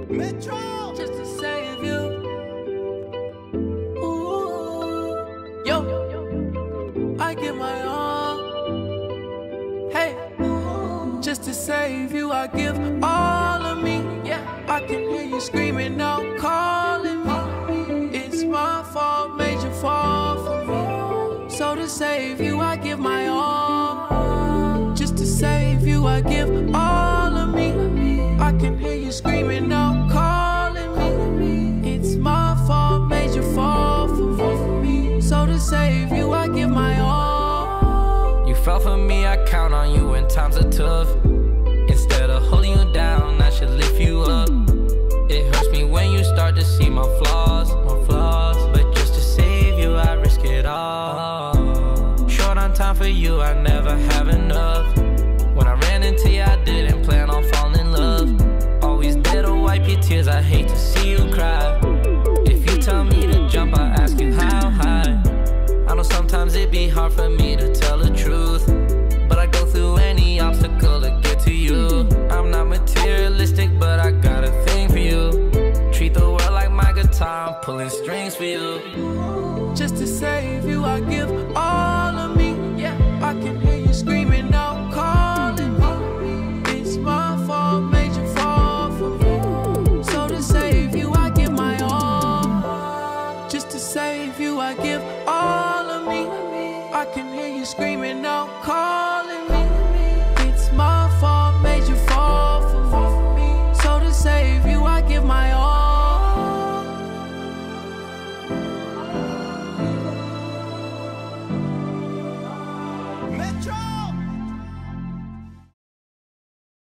Metro, just to save you. Ooh, yo, I give my all. Hey, just to save you, I give all of me. Yeah, I can hear you screaming out, calling me. It's my fault, made you fall for me. So to save you, I give my all. Just to save you, I give all of me. I can hear you screaming out, calling me. It's my fault, made you fall for me. So to save you, I give my all. You fell for me, I count on you when times are tough. Instead of holding you down, I should lift you up. It hurts me when you start to see my flaws. But just to save you, I risk it all. Short on time for you, I never have enough. When I ran into you, I didn't plan on falling in love. Always there to wipe your tears, I hate to see you cry. If you tell me to jump, I ask you how high. I know sometimes it be hard for me to tell the truth, but I go through any obstacle to get to you. I'm not materialistic, but I got a thing for you. Treat the world like my guitar, I'm pulling strings for you.